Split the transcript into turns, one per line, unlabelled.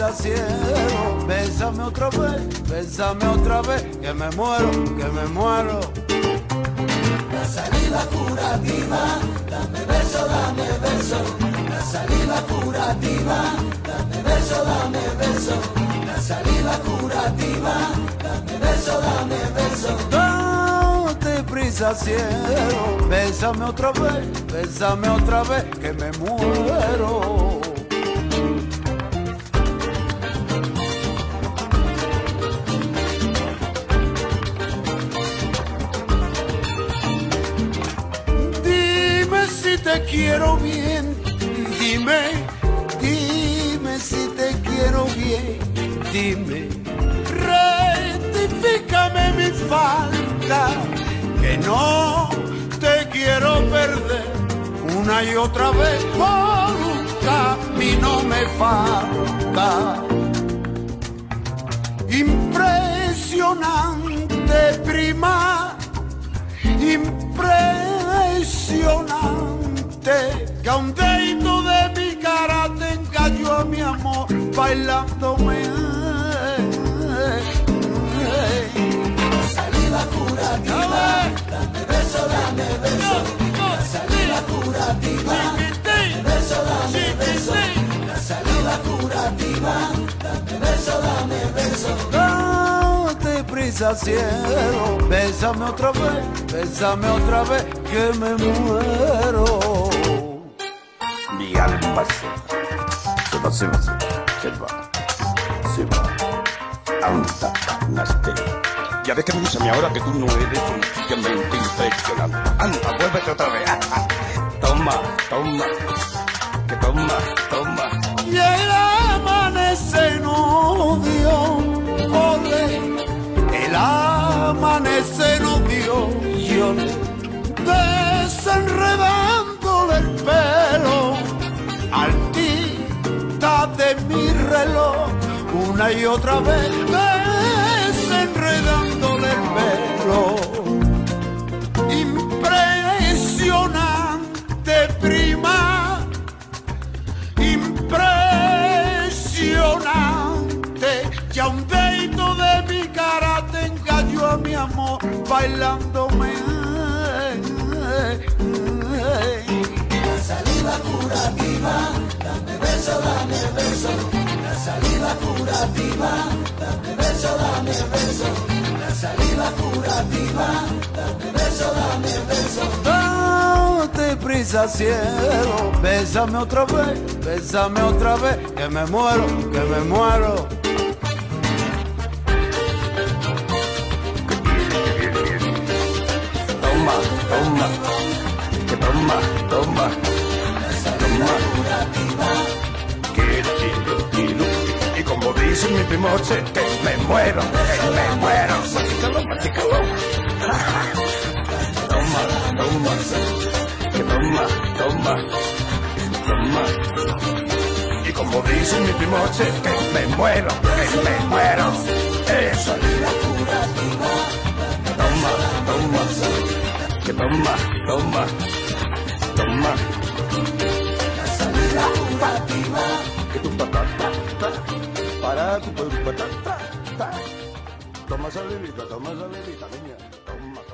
deprisa cielo, bésame otra vez, que me muero, que me muero.
La saliva curativa, dame beso, la saliva curativa, dame beso, la saliva curativa, dame beso.
Date prisa cielo, bésame otra vez, que me muero. Te quiero bien, dime si te quiero bien, dime, rectifícame mi falta, que no te quiero perder, una y otra vez por un camino me falta. Impresionante prima, impresionante, que a un dedito de mi cara te engañó a mi amor bailándome.
La saliva curativa, dame beso, la saliva curativa, dame beso, la saliva curativa, dame beso.
Date prisa cielo, bésame otra vez, que me muero.
Mi alma se va, anda, naste. Ya ves que me dice a mí ahora que tú no eres sencillamente impresionante. Anda, vuélvete otra vez. Toma, que toma.
Y el amanecer no dio, ole, el amanecer no dio, yo desenredándole el pelo al tita de mi reloj, una y otra vez desenredándole el pelo. Impresionante prima, impresionante, ya un dedito de mi cara te engañó a mi amor bailándome.
La saliva curativa, dame beso, la saliva curativa, dame beso, la saliva curativa, dame beso.
Date prisa cielo, bésame otra vez, que me muero, que me muero.
Toma. Y como dice mi primo Che, que me muero. Mastícalo. Toma. Y como dice mi primo Che, que me muero. Eso. Toma.
La saliva curativa,
Que tu patata, para tu patata. Toma salivita, niña, toma.